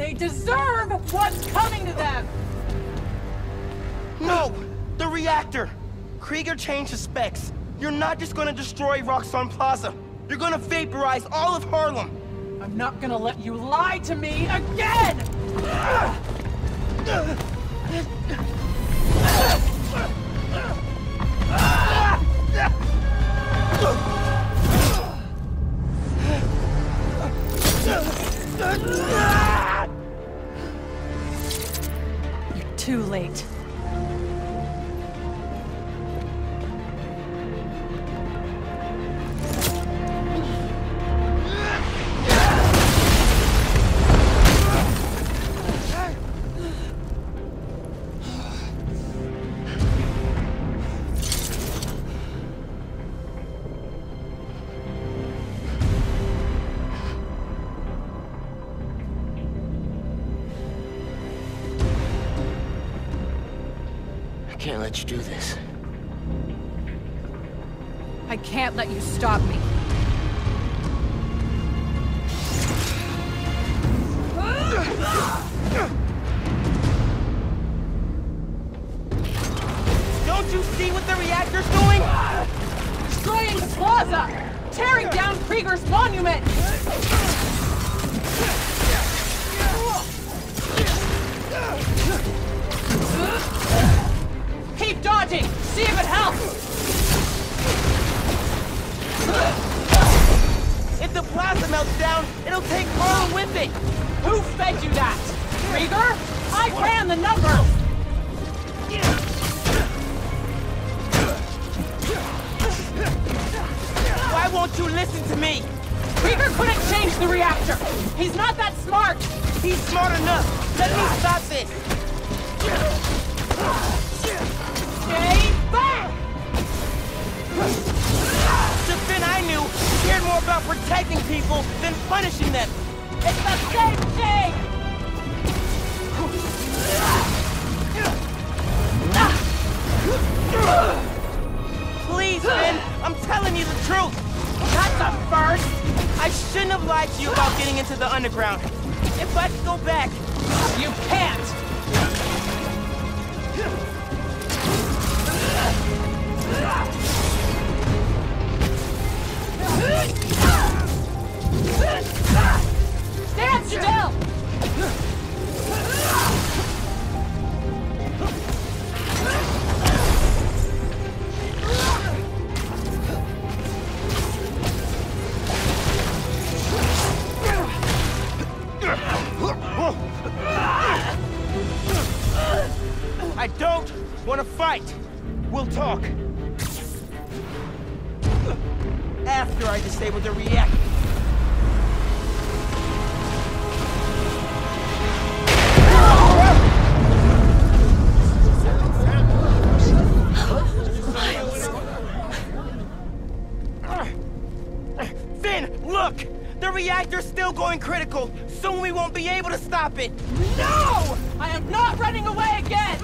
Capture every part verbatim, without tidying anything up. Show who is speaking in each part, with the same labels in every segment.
Speaker 1: They deserve what's coming to them!
Speaker 2: No! The reactor! Krieger changed the specs. You're not just gonna destroy Roxxon Plaza. You're gonna vaporize all of Harlem.
Speaker 1: I'm not gonna let you lie to me again! You're too late.
Speaker 2: I can't let you do this.
Speaker 1: I can't let you stop me.
Speaker 2: Don't you see what the reactor's doing?
Speaker 1: Destroying the plaza! Tearing down Krieger's monument! Keep dodging! See if it helps!
Speaker 2: If the plaza melts down, it'll take Harlem with it!
Speaker 1: Who fed you that? Krieger? I ran the numbers!
Speaker 2: Why won't you listen to me?
Speaker 1: Krieger couldn't change the reactor! He's not that smart!
Speaker 2: He's smart enough! Let me stop this!
Speaker 1: Stay back!
Speaker 2: The Finn I knew cared more about protecting people than punishing them!
Speaker 1: It's the same thing!
Speaker 2: Please, Finn! I'm telling you the truth!
Speaker 1: That's a first!
Speaker 2: I shouldn't have lied to you about getting into the underground. If I could go back...
Speaker 1: You can't! Stand still!
Speaker 2: I don't want to fight. We'll talk. After I disable the reactor. Finn, look! The reactor's still going critical. Soon we won't be able to stop it.
Speaker 1: No! I am not running away again!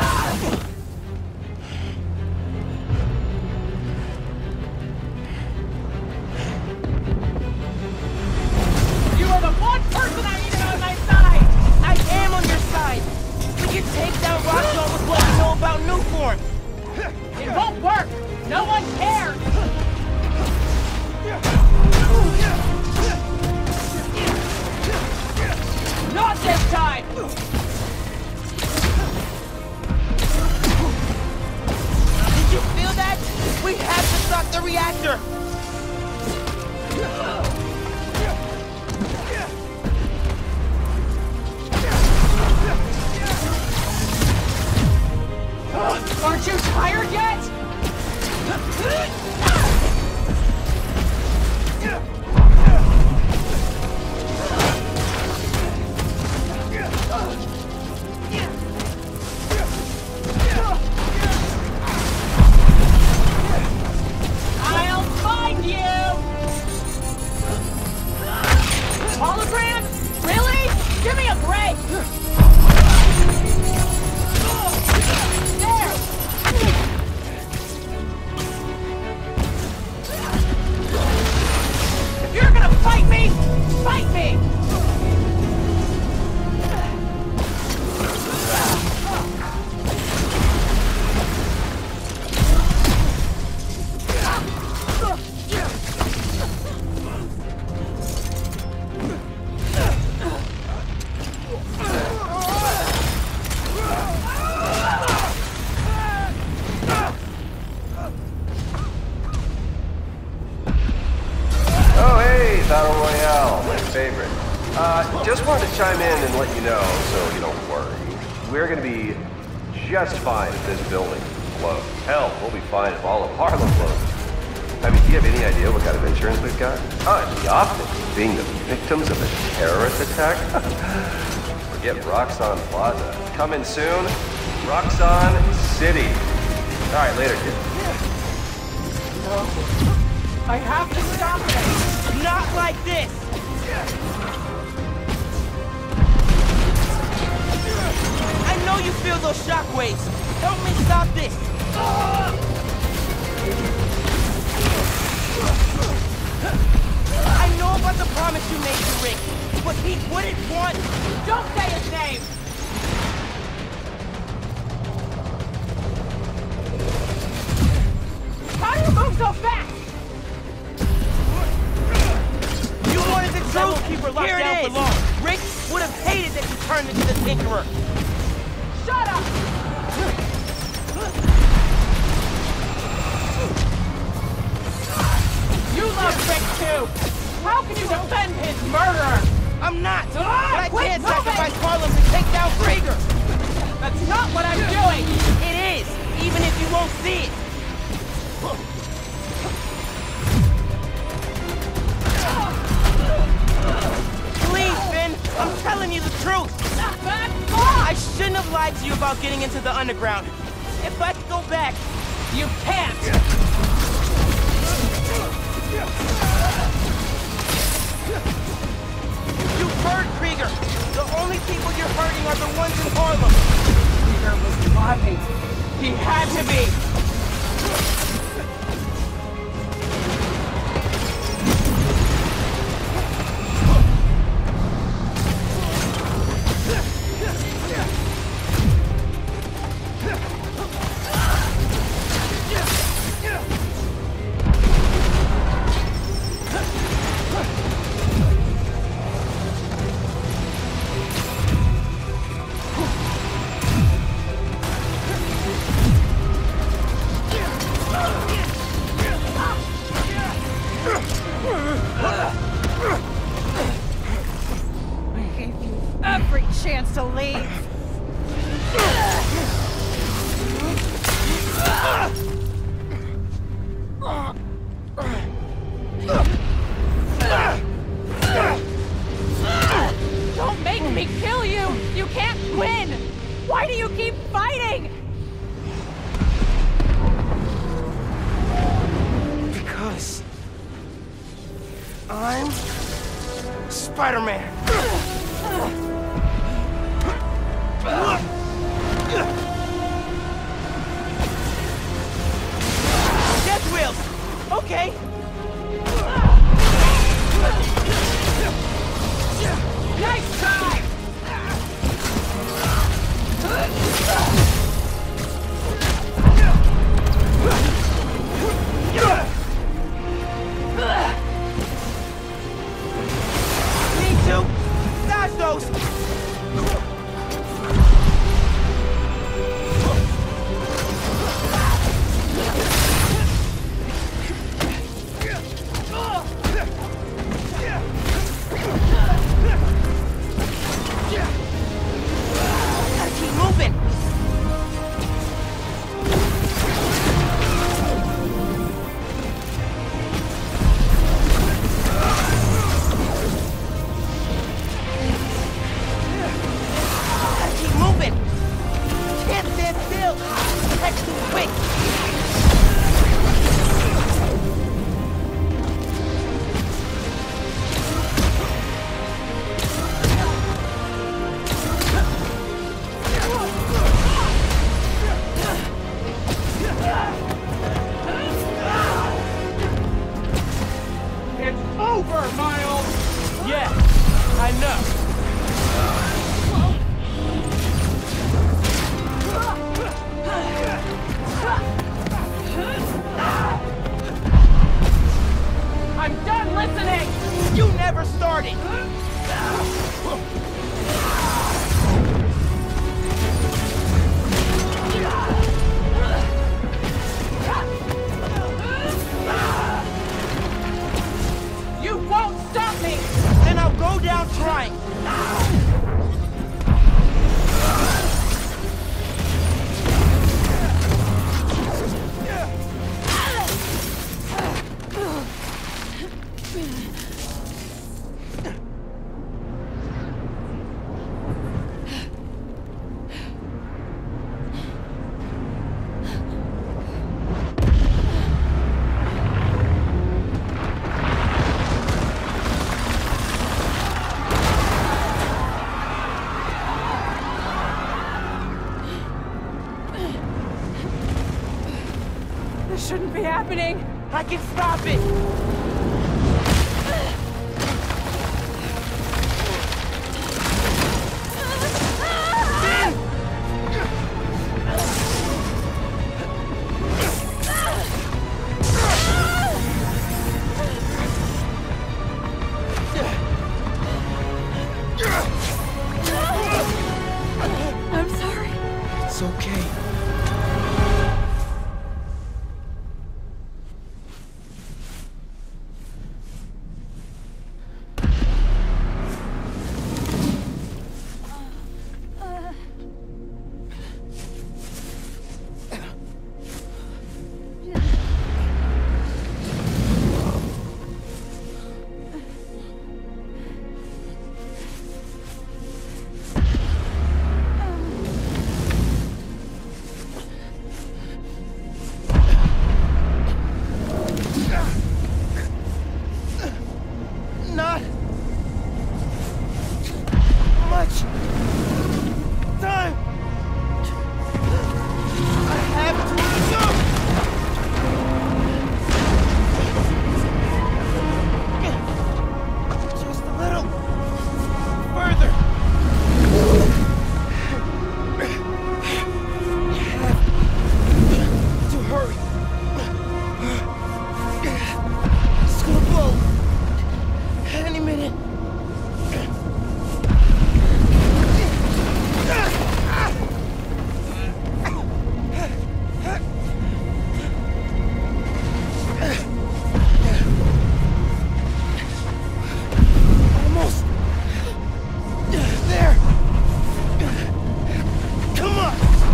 Speaker 1: You are the one person I needed on my side!
Speaker 2: I am on your side. We can take down Roxxon with what we know about Nuform.
Speaker 1: It won't work! No one cares! Not this time!
Speaker 2: Did you feel that? We have to stop the reactor!
Speaker 1: Aren't you tired yet? I'll fight!
Speaker 3: chime in and let you know, so you don't worry. We're gonna be just fine if this building blows. Hell, we'll be fine if all of Harlem blows. I mean, do you have any idea what kind of insurance we've got? Oh, the optics, being the victims of a terrorist attack? Forget Roxxon Plaza. Coming soon, Roxxon City. All right, later, kid.
Speaker 1: No. I have to stop it.
Speaker 2: Not like this! I know you feel those shockwaves. Help me stop this. I know about the promise you made to Rick, but he wouldn't want...
Speaker 1: Don't say his name! How do you move so fast?
Speaker 2: You wanted the truth! Keep her locked
Speaker 1: Here it
Speaker 2: down
Speaker 1: is.
Speaker 2: for long. Rick would have hated that you turned into the Tinkerer.
Speaker 1: Shut up! You love Rick too! How can you defend his murderer?
Speaker 2: I'm not!
Speaker 1: Ah,
Speaker 2: but I
Speaker 1: quit
Speaker 2: can't
Speaker 1: moving!
Speaker 2: sacrifice Harlem to take down Krieger!
Speaker 1: That's not what I'm doing!
Speaker 2: It is, even if you won't see it. Please, Finn, I'm telling you the truth. I shouldn't have lied to you about getting into the underground. If I could go back...
Speaker 1: You can't!
Speaker 2: You heard Krieger. The only people you're hurting are the ones in Harlem.
Speaker 1: Krieger was lying. He had to be!
Speaker 4: Every chance to leave.
Speaker 1: Don't make me kill you! You can't win!
Speaker 4: Why do you keep fighting?
Speaker 2: Because... I'm... Spider-Man. Death wheels! Okay.
Speaker 1: Nice try!
Speaker 2: Me too.
Speaker 1: This shouldn't be happening.
Speaker 2: I can stop it!
Speaker 4: I'm sorry.
Speaker 2: It's okay. Not much time. I have to go. Just a little further. Have to hurry. It's gonna blow. Any minute. Almost there. Come on.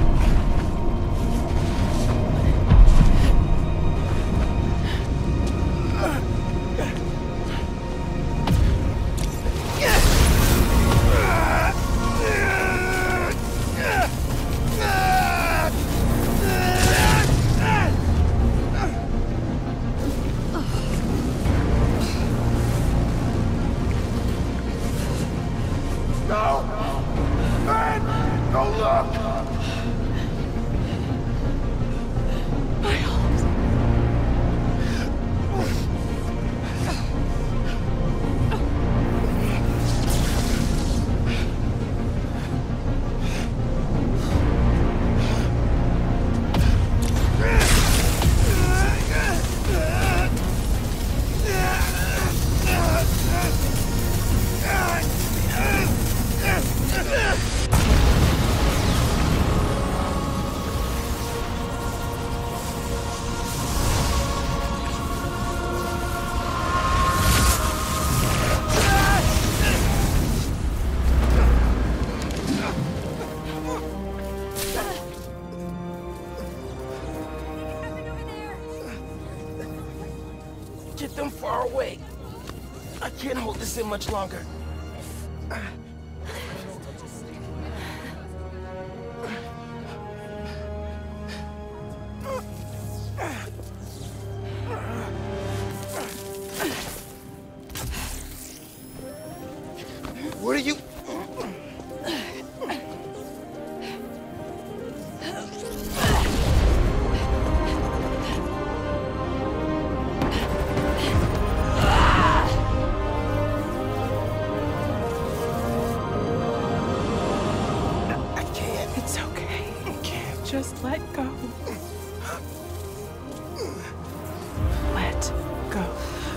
Speaker 2: No! Man! Don't look!
Speaker 1: Miles.
Speaker 2: Get them far away. I can't hold this in much longer. What are you...
Speaker 1: It's okay. Just let go. Let go.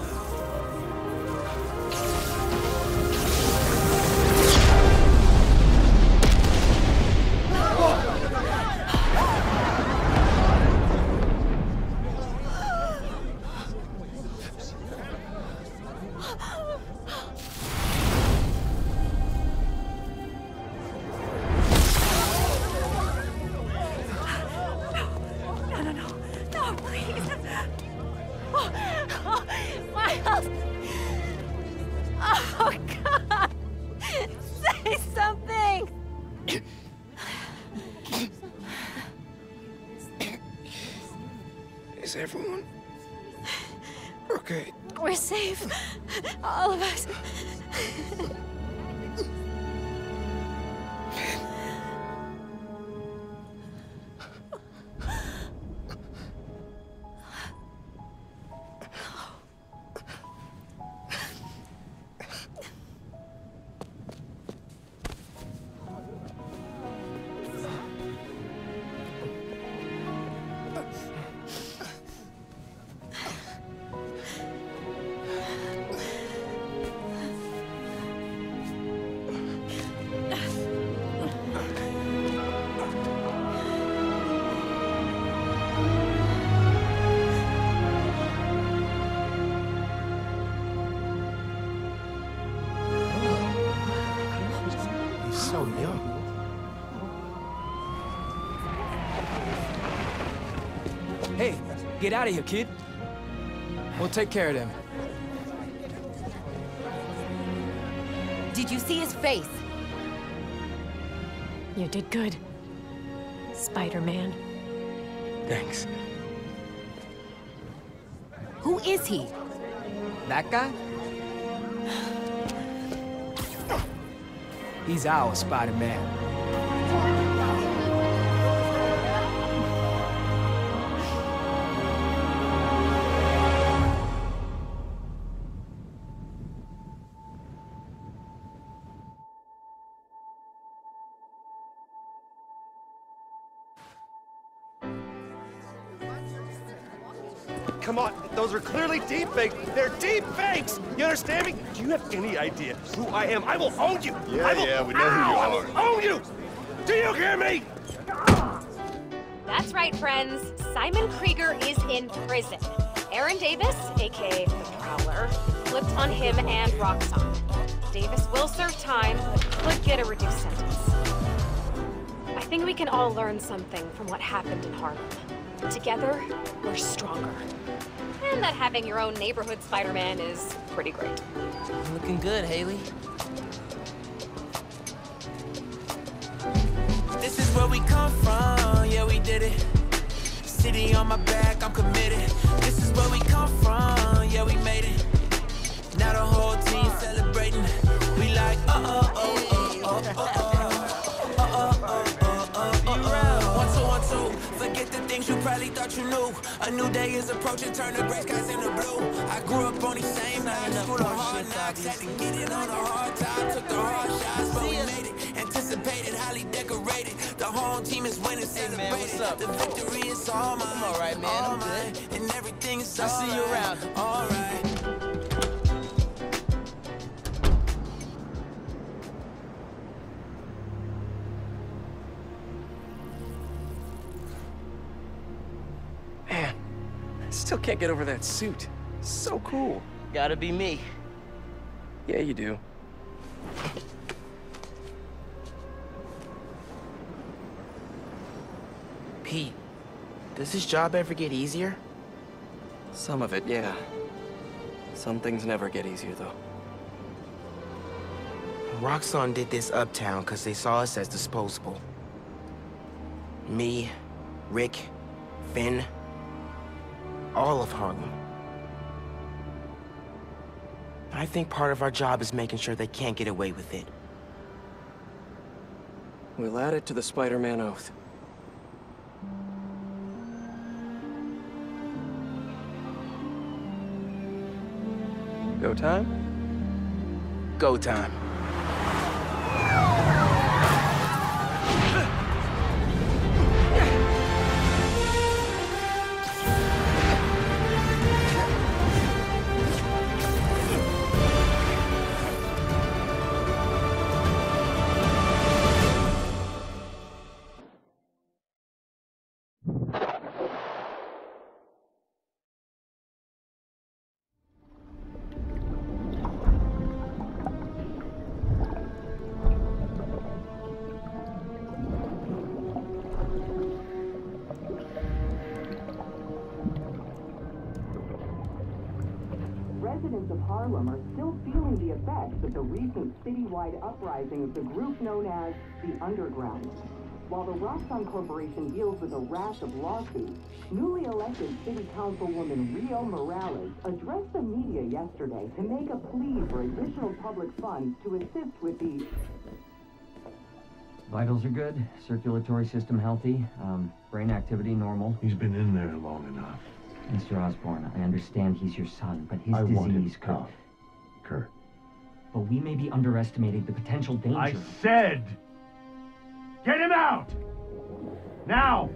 Speaker 4: No, no, no. No, please. Oh, oh, Miles. Oh, God. Say something.
Speaker 2: Is everyone okay?
Speaker 4: We're safe. All of us.
Speaker 5: Hey, get out of here, kid. We'll take care of them.
Speaker 4: Did you see his face?
Speaker 6: You did good, Spider-Man.
Speaker 5: Thanks.
Speaker 4: Who is he?
Speaker 5: That guy? He's our Spider-Man.
Speaker 7: Come on, those are clearly deep fakes. They're deep fakes. You understand me? Do you have any idea who I am? I will own you.
Speaker 8: Yeah,
Speaker 7: I will,
Speaker 8: yeah, we know
Speaker 7: ow,
Speaker 8: who you
Speaker 7: I
Speaker 8: are.
Speaker 7: will own you. Do you hear me?
Speaker 6: That's right, friends. Simon Krieger is in prison. Aaron Davis, aka the Prowler, flipped on him and Roxxon. Davis will serve time, but could get a reduced sentence. I think we can all learn something from what happened in Harlem. Together, we're stronger. And that having your own neighborhood Spider-Man is pretty great.
Speaker 2: Looking good, Haley. This is where we come from, yeah, we did it. City on my back, I'm committed. This is where we come from, yeah, we made it. Now the whole team celebrating. We like, uh-oh, oh, oh, oh, oh, oh, oh, oh, oh, oh. One, two, one, two. Forget the things you probably thought you knew. A new day is approaching, turn the gray skies into blue. I grew up on these same lines, school of hard knocks. Had to get it on a hard time, took the hard shots, but we made it. Anticipated, highly decorated. The home team is winning, celebrated. Hey man, what's up? The victory is all mine. I'm all right, man. All I'm mine. Good. And everything is I'll see you around. All right.
Speaker 5: Man, I still can't get over that suit. So cool.
Speaker 2: Gotta be me.
Speaker 5: Yeah, you do.
Speaker 2: Pete, does this job ever get easier?
Speaker 9: Some of it, yeah. Some things never get easier, though.
Speaker 2: Roxxon did this uptown because they saw us as disposable. Me, Rick, Finn, all of Harlem. I think part of our job is making sure they can't get away with it.
Speaker 9: We'll add it to the Spider-Man oath.
Speaker 5: Go time?
Speaker 2: Go time.
Speaker 10: Residents of Harlem are still feeling the effects of the recent citywide uprising of the group known as the Underground. While the Roxxon Corporation deals with a rash of lawsuits, newly elected City Councilwoman Rio Morales addressed the media yesterday to make a plea for additional public funds to assist with the...
Speaker 11: Vitals are good, circulatory system healthy, um, brain activity normal.
Speaker 8: He's been in there long enough.
Speaker 11: Mister Osborn, I understand he's your son, but his
Speaker 8: I want him
Speaker 11: disease could...
Speaker 8: tough, Kurt.
Speaker 11: But we may be underestimating the potential danger.
Speaker 8: I said, get him out! Now!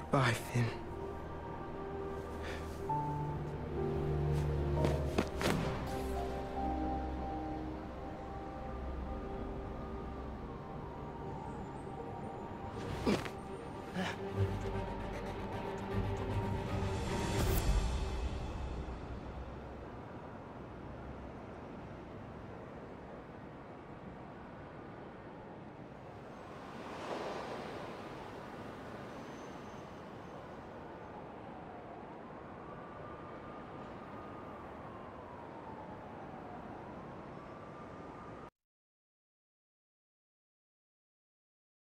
Speaker 5: Bye, Finn.